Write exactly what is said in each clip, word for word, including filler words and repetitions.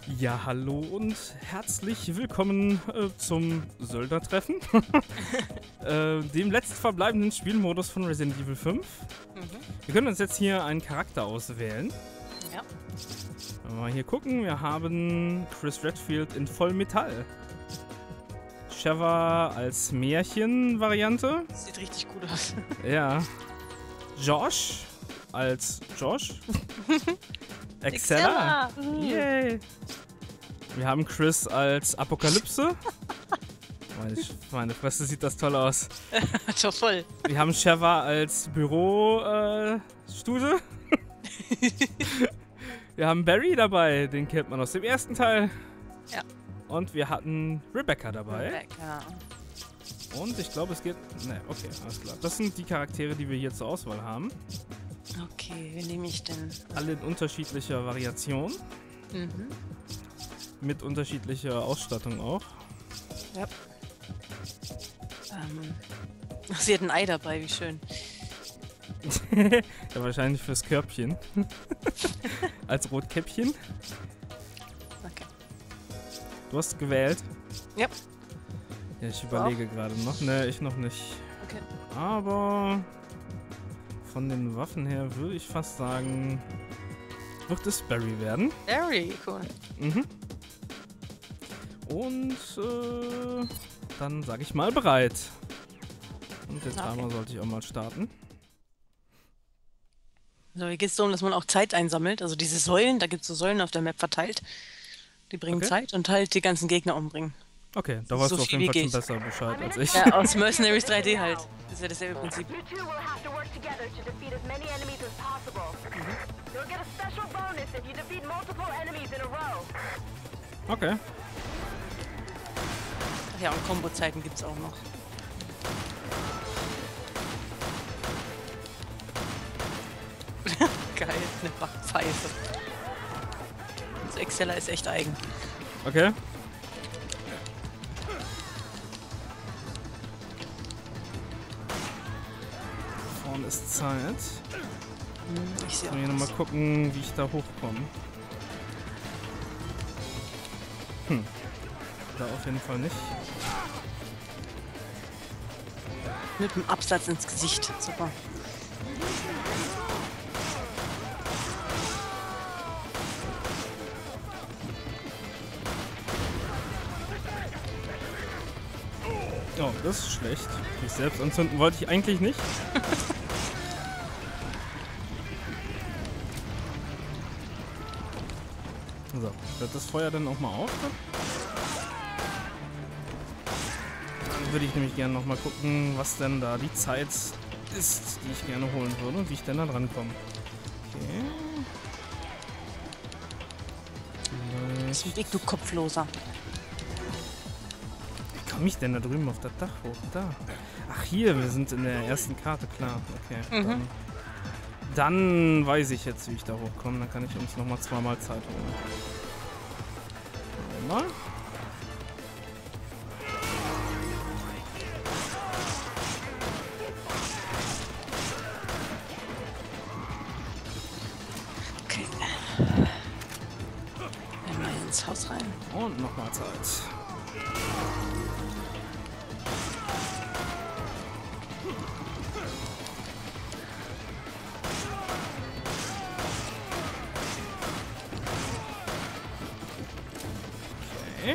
Ja, hallo und herzlich willkommen äh, zum Söldnertreffen, äh, dem letztverbleibenden Spielmodus von Resident Evil fünf. Mhm. Wir können uns jetzt hier einen Charakter auswählen. Ja. Wenn wir mal hier gucken, wir haben Chris Redfield in Vollmetall. Sheva als Märchen-Variante. Sieht richtig gut aus. Ja. Josh als Josh. Excella. Yay. Wir haben Chris als Apokalypse. Meine, meine Fresse, sieht das toll aus. Doch voll. Wir haben Sheva als Bürostute. Äh, wir haben Barry dabei, den kennt man aus dem ersten Teil. Ja. Und wir hatten Rebecca dabei. Rebecca. Und ich glaube, es geht... Ne, okay, alles klar. Das sind die Charaktere, die wir hier zur Auswahl haben. Okay, wen nehme ich denn? Alle in unterschiedlicher Variation. Mhm. Mit Mit unterschiedlicher Ausstattung auch. Ja. Ähm. Ach, sie hat ein Ei dabei, wie schön. Ja, wahrscheinlich fürs Körbchen. Als Rotkäppchen. Okay. Du hast gewählt? Ja. Ja, ich überlege gerade noch. Ne, ich noch nicht. Okay. Aber von den Waffen her würde ich fast sagen, wird es Barry werden. Very cool. Mhm. Und äh, dann sage ich mal bereit. Und der Okay. Timer sollte ich auch mal starten. So, hier geht es darum, dass man auch Zeit einsammelt. Also diese Säulen, da gibt es so Säulen auf der Map verteilt. Die bringen Okay. Zeit und halt die ganzen Gegner umbringen. Okay, da So weißt du auf viel jeden Fall wie schon geht. besser Bescheid als ich. Ja, aus Mercenaries drei D halt. Das ist ja dasselbe Prinzip. You two will have to work together to defeat as many enemies as possible. You'll get a special bonus if you defeat multiple enemies in a row. Okay. Ach ja, und Kombo-Zeiten gibt es auch noch. Geil, eine Backpfeife. Also Excella ist echt eigen. Okay. Vorne ist Zeit. Ich sehe Ich muss hier nochmal gucken, wie ich da hochkomme. Hm. Da auf jeden Fall nicht. mit dem Absatz ins Gesicht. Super. Oh, das ist schlecht. Mich selbst anzünden wollte ich eigentlich nicht. So, hört das Feuer dann auch mal auf? Dann würde ich nämlich gerne noch mal gucken, was denn da die Zeit ist, die ich gerne holen würde und wie ich denn da dran komme. Okay. Zum Weg, du Kopfloser. Wie komme ich denn da drüben auf das Dach hoch? Da. Ach, hier, wir sind in der ersten Karte, klar. Okay, Mhm. dann, dann weiß ich jetzt, wie ich da hochkomme. Dann kann ich uns nochmal zweimal Zeit holen. Mal. Okay. Einmal ins Haus rein. Und nochmal Zeit. Okay.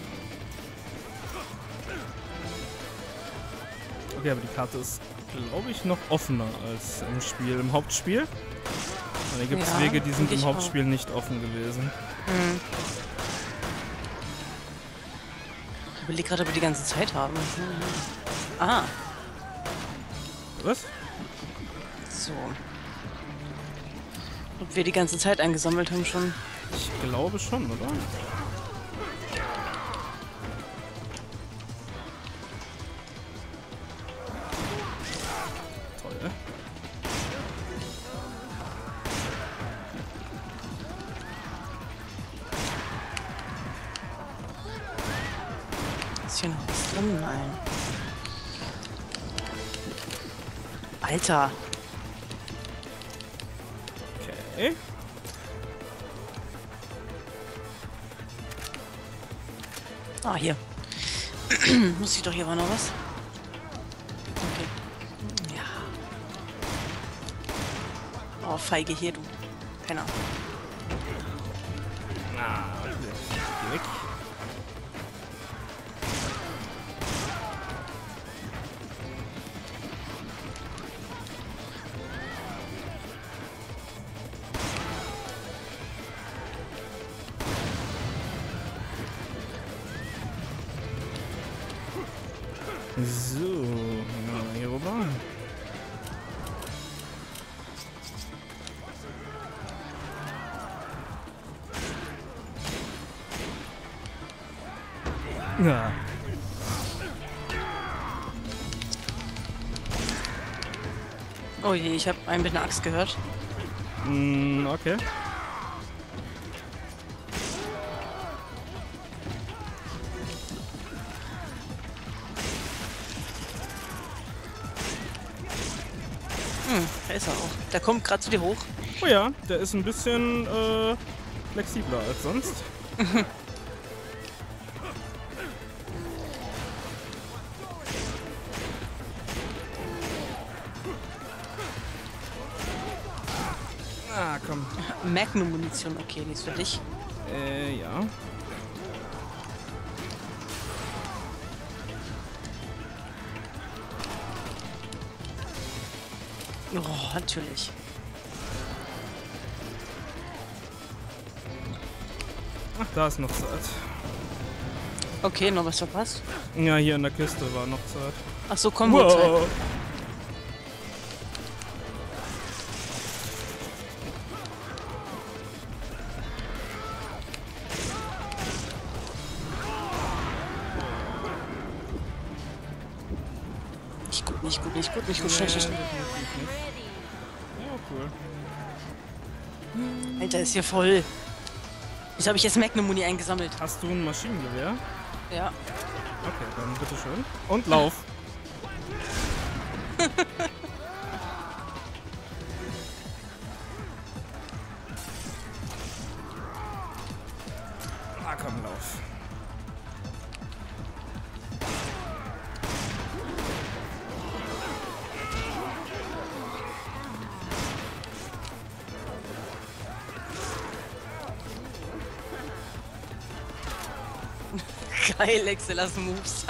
Okay, aber die Karte ist, glaube ich, noch offener als im Spiel, im Hauptspiel. Da gibt es Ja, Wege, die sind denke im ich Hauptspiel nicht offen gewesen. Mhm. Ich überlege gerade, ob wir die ganze Zeit haben. Mhm. Ah, Was? so. Ob wir die ganze Zeit eingesammelt haben schon. Ich glaube schon, oder? Toll. Ist hier noch was drin? Nein. Alter. Okay. Ah, hier. Muss ich doch hier war noch was? Okay. Ja. Oh, feige hier, du. Penner. Ah, okay. Geh weg. So, ja, hier rüber. Ja. Oh je, ich habe einen mit einer Axt gehört. Mm, okay. Hm, da ist er auch. Der kommt gerade zu dir hoch. Oh ja, der ist ein bisschen äh, flexibler als sonst. Ah, komm. Magnum-Munition, okay, die ist für dich. Äh, ja. Oh, natürlich. Ach, da ist noch Zeit. Okay, noch was verpasst? Ja, hier in der Kiste war noch Zeit. Ach so, Kombo-Zeit. Wow. Nicht gut, nicht gut, nicht gut, nicht gut. Schnell, schnell, schnell. Ja, cool. Alter, ist hier voll. Jetzt habe ich jetzt Magnum-Muni eingesammelt. Hast du ein Maschinengewehr? Ja. Okay, dann bitteschön. Und lauf. Na komm, lauf. Geil, Excelas Moves.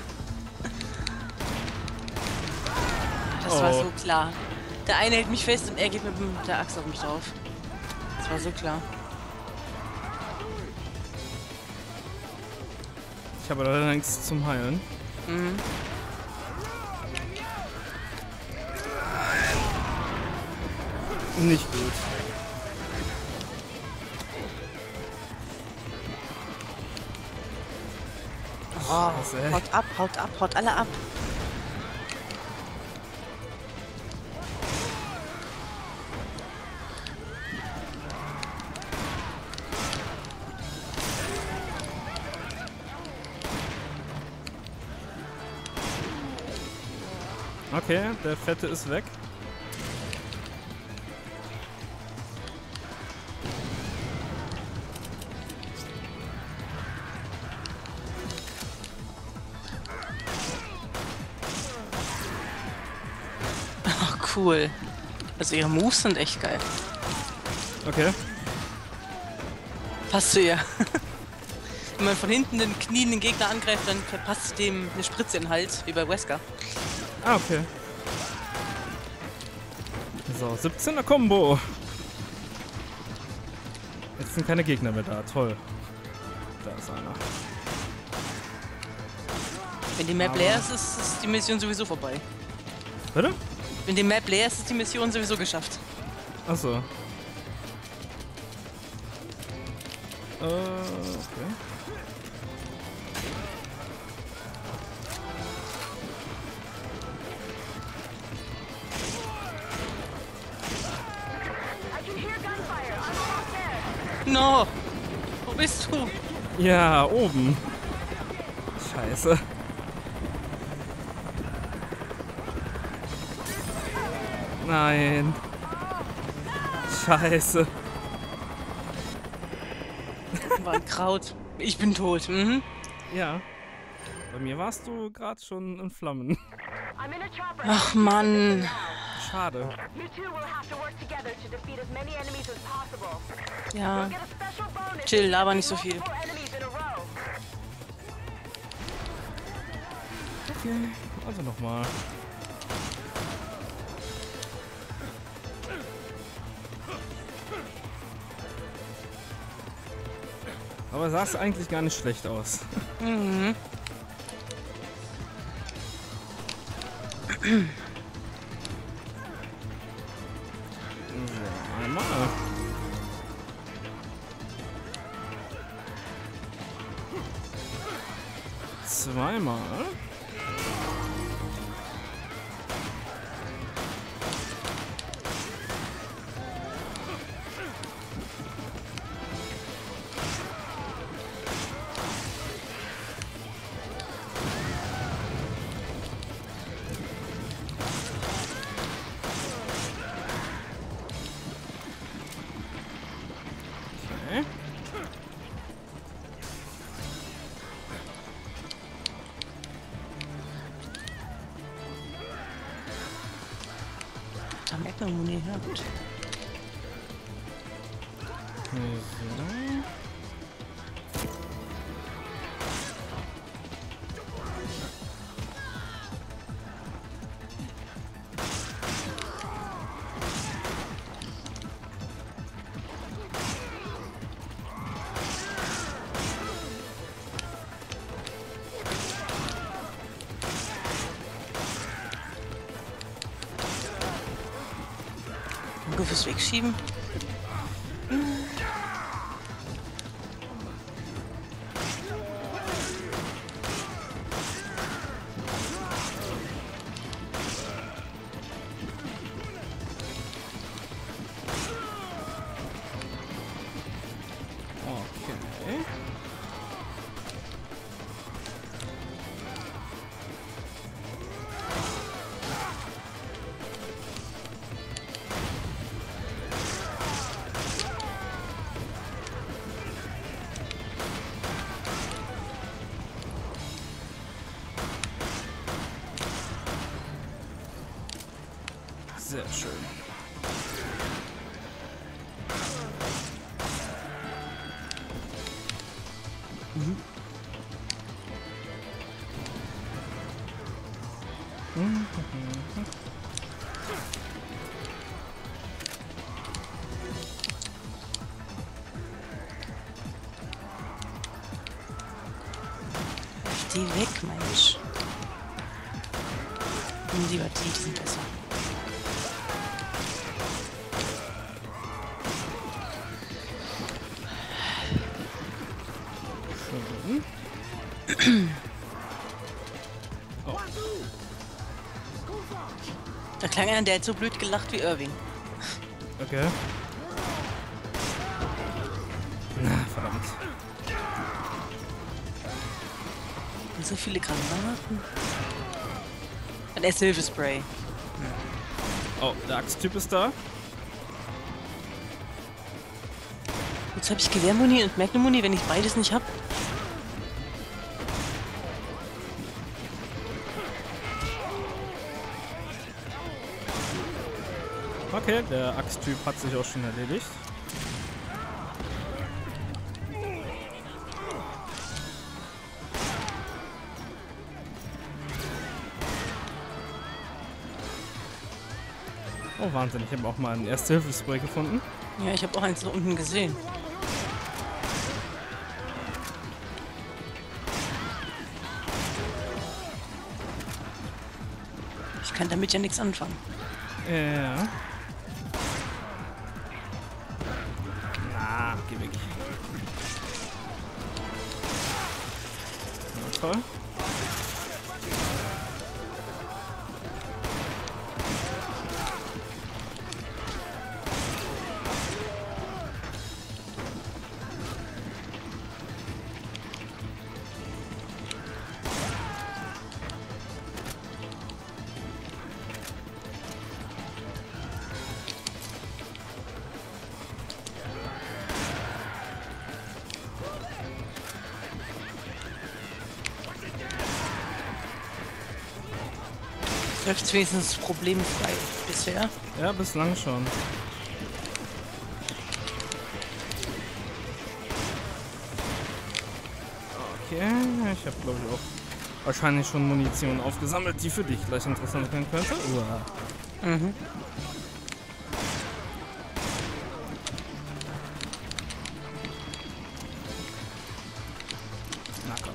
Das war Oh. so klar. Der eine hält mich fest und er geht mit dem- der Axt auf mich drauf. Das war so klar. Ich habe leider nichts zum Heilen. Mhm. Nicht gut. Oh, Scheiße. haut ab, haut ab, haut alle ab. Okay, der Fette ist weg. Ach, cool. Also ihre Moves sind echt geil. Okay. Passt zu ihr. Wenn man von hinten den Knien den Gegner angreift, dann verpasst dem eine Spritze in den Hals, wie bei Wesker. Ah, okay. So, siebzehner Combo. Jetzt sind keine Gegner mehr da. Toll. Da ist einer. Wenn die Map Aber- leer ist, ist, ist die Mission sowieso vorbei. Bitte? Wenn die Map leer ist, ist die Mission sowieso geschafft. Achso. Äh, okay. I can hear gunfire. I'm almost there. No! Wo bist du? Ja, oben. Scheiße. Nein. Scheiße. War ein Kraut. Ich bin tot. Mhm. Ja. Bei mir warst du gerade schon in Flammen. I'm in a chopper. Ach Mann. Schade. You two will have to work together to defeat as many enemies as possible. Ja. Get a special bonus Chill, if you laber defeat nicht so viel. multiple enemies in a row. Okay, also nochmal. Aber sah es eigentlich gar nicht schlecht aus. Mhm. So, einmal. Zweimal. Okay. Da merkt man Muni, ja gut. So. Danke fürs Wegschieben. Okay. Sehr schön. Mhm. Mhm. Die weg, Mensch. Nimm lieber die, die sind besser. Schön. Oh. Da klang einer, der hat so blöd gelacht wie Irving. Okay. Na, verdammt. Und so viele Granaten. Und der Silverspray. Oh, der Axttyp ist da. Jetzt habe ich Gewehrmuni und Magnum-Muni, wenn ich beides nicht habe. Okay, der Axttyp hat sich auch schon erledigt. Oh, Wahnsinn, ich habe auch mal ein Erste-Hilfe-Spray gefunden. Ja, ich habe auch eins da unten gesehen. Ich kann damit ja nichts anfangen. Ja. Na, geh weg. Na, toll. Läuft wenigstens problemfrei bisher. Ja, bislang schon. Okay, ich habe glaube ich auch wahrscheinlich schon Munition aufgesammelt, die für dich gleich interessant sein könnte. Uah. Mhm. Na komm.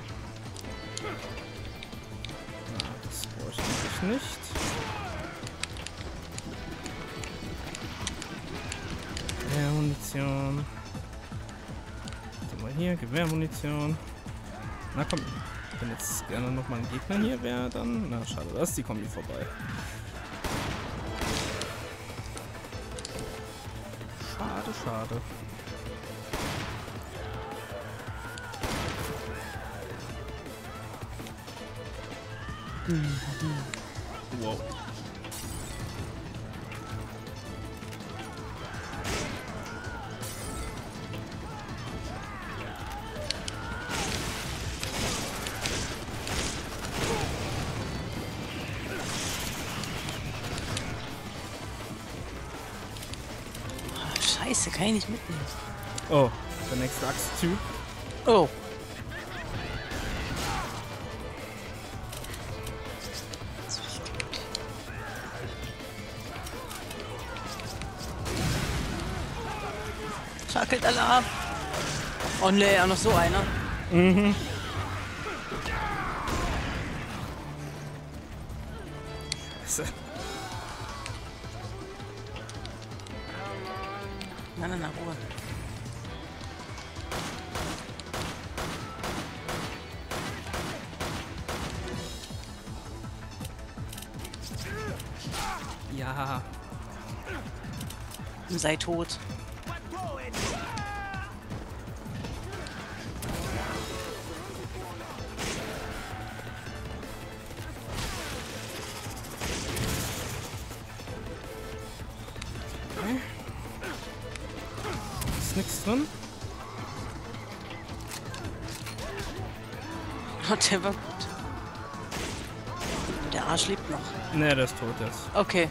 Na, das brauche ich eigentlich nicht. Gewehrmunition. Warte mal hier, Gewehrmunition. Na komm, wenn jetzt gerne noch mal ein Gegner hier wäre, dann... Na, schade, da ist die Kombi vorbei. Schade, schade. Wow. Scheiße, kann ich nicht mitnehmen. Oh, der nächste Axttyp. Oh. Fackelt alle ab. Oh ne, auch noch so einer. Mhm. Scheiße. Na, na, na, Ruhe. Ja. Sei tot. Okay. Ist nichts drin. Oh, der war gut. Der Arsch lebt noch. Ne, der ist tot jetzt. Okay.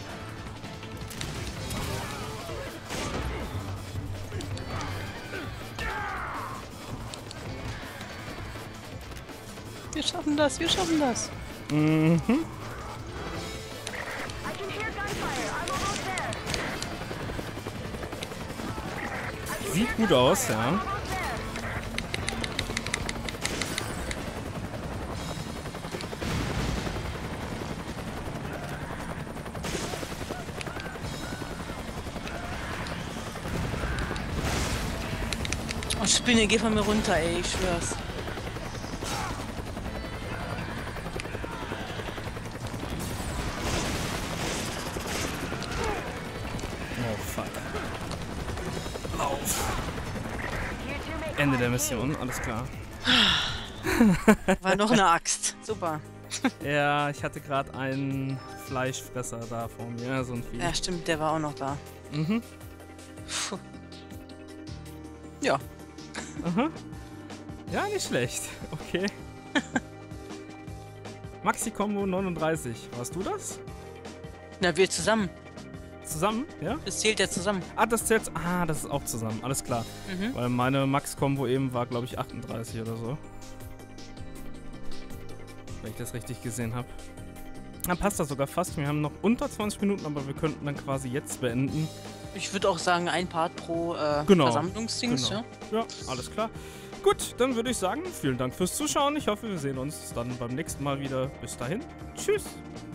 Wir schaffen das, wir schaffen das. Mhm. I can hear gunfire. I'm almost there. Sieht gut aus, ja. Almost there. Oh, Spinne, geh von mir runter, ey, ich schwör's. Oh, fuck. Lauf. You two make Ende der Mission, alles klar. War noch eine Axt. Super. Ja, ich hatte gerade einen Fleischfresser da vor mir, so ein Vieh. Ja, stimmt, der war auch noch da. Mhm. Puh. Ja. Aha. Ja, nicht schlecht. Okay. Maxi-Combo neununddreißig. Warst du das? Na, wir zusammen. Zusammen? Ja? Das zählt ja zusammen. Ah, das zählt. Ah, das ist auch zusammen. Alles klar. Mhm. Weil meine Max-Combo eben war, glaube ich, achtunddreißig oder so. Wenn ich das richtig gesehen habe. Dann passt das sogar fast. Wir haben noch unter zwanzig Minuten, aber wir könnten dann quasi jetzt beenden. Ich würde auch sagen, ein Part pro äh, Genau. Versammlungsdings, Genau. ja. Ja, alles klar. Gut, dann würde ich sagen, vielen Dank fürs Zuschauen. Ich hoffe, wir sehen uns dann beim nächsten Mal wieder. Bis dahin. Tschüss.